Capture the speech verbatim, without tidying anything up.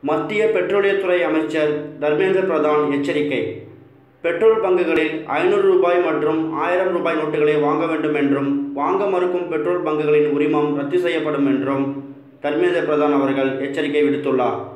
மத்திய பெட்ரோலியத்துறை அமைச்சர் தர்மேந்திர பிரதான் எச்சரிக்கை. பெட்ரோல் பங்குகளில் ஐநூறு ரூபாய் மற்றும் ஆயிரம் ரூபாய் நோட்டுகளை வாங்க வேண்டும் என்றும், வாங்க மறுக்கும் பெட்ரோல் பங்குகளின் உரிமம் ரத்து செய்யப்படும் என்றும் தர்மேந்திர பிரதான் அவர்கள் எச்சரிக்கை விடுத்துள்ளார்.